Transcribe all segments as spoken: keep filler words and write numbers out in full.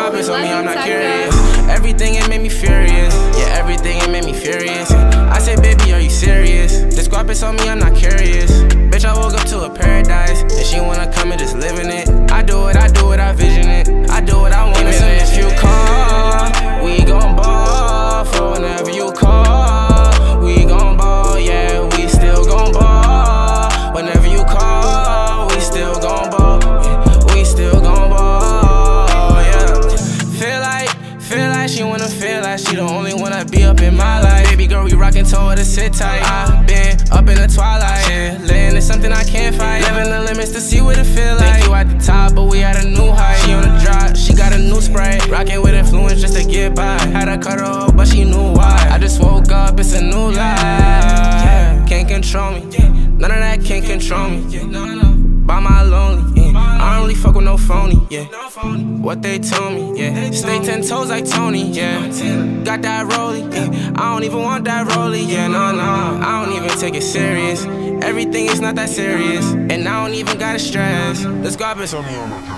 Scarface on me, I'm not curious. Everything, it made me furious. Yeah, everything, it made me furious. I said, baby, are you serious? The Scarface on me, I'm not curious. Bitch, I woke up to a paradise, and she wanna come and just live in it. I do it, I do it, I vision it. I do what I want. Even if you call, we gon' ball. For whenever you call, we gon' ball. Yeah, we still gon' ball. Whenever you call, we still gon' ball. Yeah, we still gon' ball. Yeah. Feel like, feel like she wanna feel like she the only one that be up in my life. Baby girl, we rockin', told her to sit tight. I been up in the twilight, chillin', it's something I can't fight. Living the limits to see what it feel like. Think you at the top, but we at a new height. She on the drop, she got a new spray. Rockin' with influence just to get by. Had to cut her off, but she knew why. I just woke up, it's a new life. Can't control me, none of that can't control me. By my lonely, yeah. I don't really fuck with no phony, yeah. What they told me, yeah. Stay ten toes like Tony, yeah. Got that rollie, yeah. I don't even want that rollie, yeah. No, no, I don't even take it serious. Everything is not that serious, and I don't even gotta stress. The Scarface on me.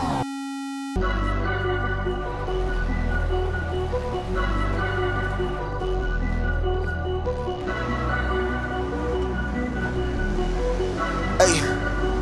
Hey.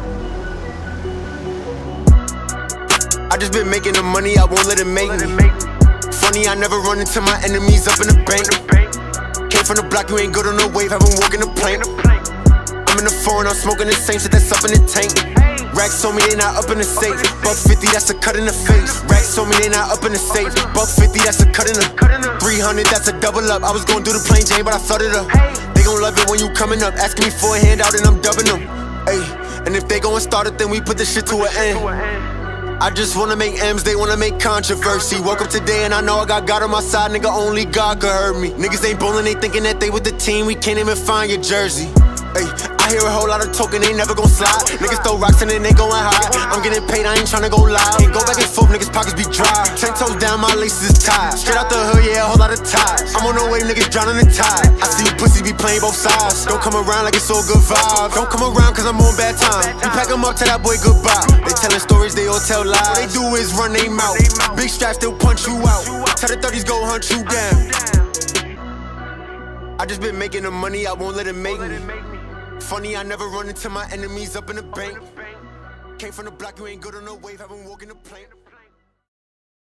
I just been making the money, I won't let it make me. Funny, I never run into my enemies up in the bank. Came from the block, you ain't good on the wave, haven't walked in the plane. I'm in the foreign, I'm smoking the same shit that's up in the tank. Racks told me they not up in the safe. Buck fifty, that's a cut in the face. Racks told me they not up in the safe. Buck fifty, that's a cut in the three hundred, that's a double up. I was gonna do the plain Jane, but I flooded up. They gon' love it when you coming up, asking me for a handout and I'm dubbing them. Ay, and if they gon' start it, then we put this shit to an end. I just wanna make M's, they wanna make controversy. Woke up today and I know I got God on my side, nigga, only God could hurt me. Niggas ain't bowling, they thinking that they with the team, we can't even find your jersey. Ay, I hear a whole lot of talking, they never gon' slide. Niggas throw rocks and then they goin' high. I'm getting paid, I ain't tryna go live. Can't go back and forth, niggas pockets be dry. Ten toes down, my laces is tied. Straight out the hood, yeah, a whole lot of ties. I'm on the way, niggas drowning in tide. I see you pussies be playing both sides. Don't come around like it's all good vibes. Don't come around cause I'm on bad time. We pack them up, tell that boy goodbye. They telling stories, they all tell lies. All they do is run they mouth. Big straps, they'll punch you out. Tell the thirties go hunt you down. I just been making the money, I won't let it make me. Funny, I never run into my enemies up in the bank. Came from the block, you ain't good on the wave, haven't walked in the plane.